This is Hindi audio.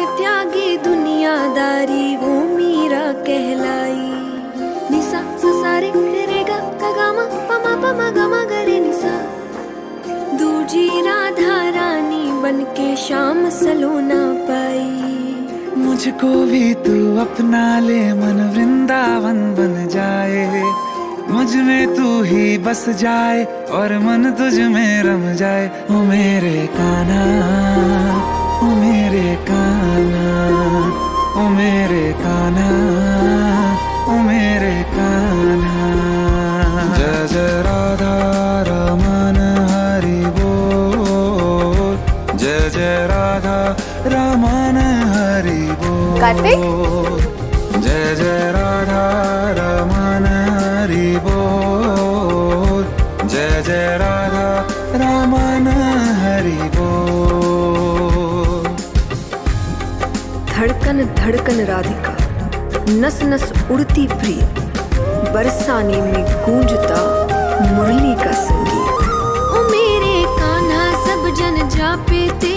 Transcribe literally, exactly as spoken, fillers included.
त्यागी दुनियादारी वो मीरा कहलाई। निसा ससारे रे गा गा गा मा पा मा पा मा गा मा गा रे निसा। दूजी राधा रानी बनके शाम सलोना पाई। मुझको भी तू अपना ले मन वृंदावन बन जाए। मुझ में तू ही बस जाए और मन तुझ में रम जाए। ओ मेरे कान्हा, ओ मेरे कान्हा, ओ मेरे कान्हा, ओ मेरे कान्हा। जय जय राधा रमन हरि बोल, जय जय राधा रमन हरि बोल। कार्तिक, जय जय राधा रमन हरि बोल, जय जय राधा रमन हरि बोल। धड़कन धड़कन राधिका, नस नस उड़ती प्रिय, बरसाने में गूंजता मुरली का संगीत। ओ मेरे कान्हा सब जन जापे